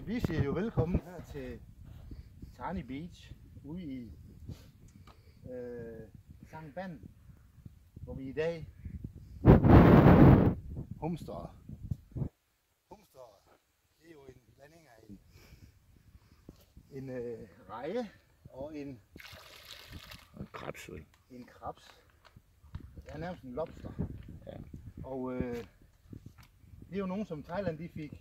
Vi siger jo velkommen her til Tiny Beach ude i Sankt Band, hvor vi i dag Humster. Humster, det er jo en blanding af en reje og en krebs. En krebs. Det er nærmest en lobster. Ja. Og det er jo nogen, som Thailand de fik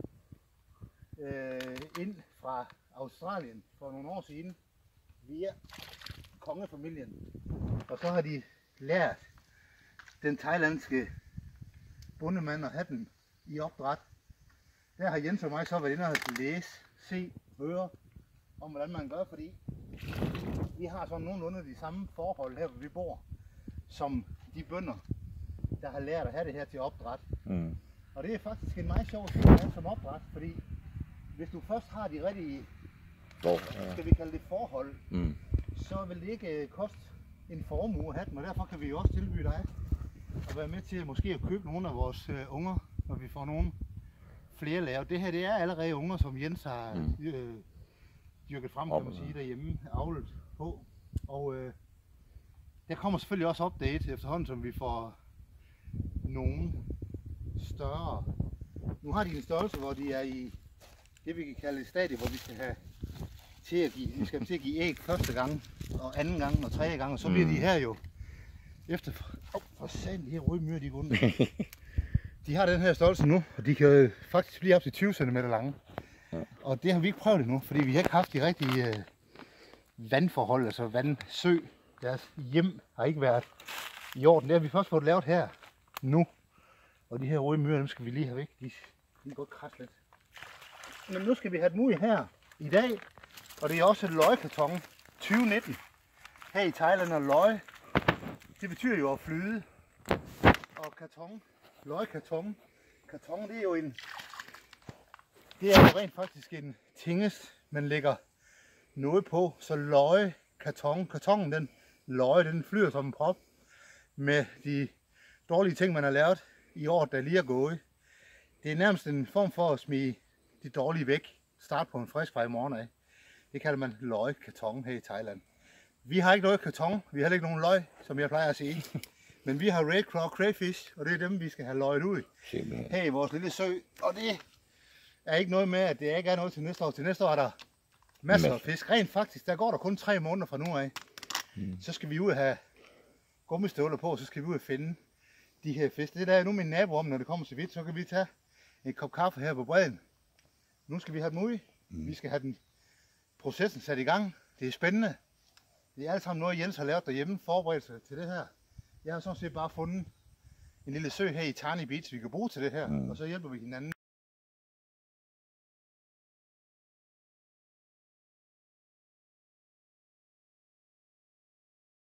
ind fra Australien for nogle år siden via kongefamilien. Og så har de lært den thailandske bondemand at have den i opdræt. Der har Jens og mig så været inde og læse, se, høre om hvordan man gør, fordi vi har sådan nogenlunde de samme forhold her hvor vi bor, som de bønder, der har lært at have det her til opdræt. Mm. Og det er faktisk en meget sjov ting at have som opdræt, fordi hvis du først har de rigtige, skal vi kalde det forhold, så vil det ikke koste en formue at have dem, og derfor kan vi jo også tilbyde dig at være med til måske at købe nogle af vores unger, når vi får nogle flere lavet. Det her det er allerede unger, som Jens har dyrket frem, kan man sige, derhjemme, avlet på. Og der kommer selvfølgelig også update efterhånden, som vi får nogle større. Nu har de en størrelse, hvor de er i det vi kan kalde et stadie, hvor vi skal have til at give æg første gang, og anden gang og tredje gang, og så bliver de her jo efter for satan, de her røde myrer, de går under. De har den her størrelse nu, og de kan faktisk blive op til 20 cm lange. Og det har vi ikke prøvet endnu, fordi vi har ikke haft de rigtige vandforhold, altså vandsø. Deres hjem har ikke været i orden. Det har vi først fået lavet her nu. Og de her røde myrer, dem skal vi lige have væk. De kan godt krasse lidt. Men nu skal vi have dem ud her i dag. Og det er også løgkarton 2019. Her i Thailand er løg. Det betyder jo at flyde. Og karton, løgkarton. Karton det er jo det er jo rent faktisk en tingest, man lægger noget på. Så kartongen den løg, den flyder som en prop med de dårlige ting man har lavet i år, der lige er gået. Det er nærmest en form for at smide de dårlige væk. Start på en frisk fra i morgen af. Det kalder man løgkarton her i Thailand. Vi har ikke noget karton, vi har heller ikke nogen løg, som jeg plejer at sige. Men vi har red claw crayfish, og det er dem vi skal have løget ud her i vores lille sø. Og det er ikke noget med, at det ikke er noget til næste år. Til næste år er der masser af fisk. Rent faktisk, der går der kun 3 måneder fra nu af. Så skal vi ud og have gummistøvler på, så skal vi ud og finde de her fisk. Det der er nu min nabo om, når det kommer til vidt, så kan vi tage en kop kaffe her på bredden. Nu skal vi have dem ud. Vi skal have den processen sat i gang. Det er spændende. Det er alt sammen noget, Jens har lavet derhjemme, forberedt sig til det her. Jeg har sådan set bare fundet en lille sø her i Tiny Beach, vi kan bruge til det her, og så hjælper vi hinanden.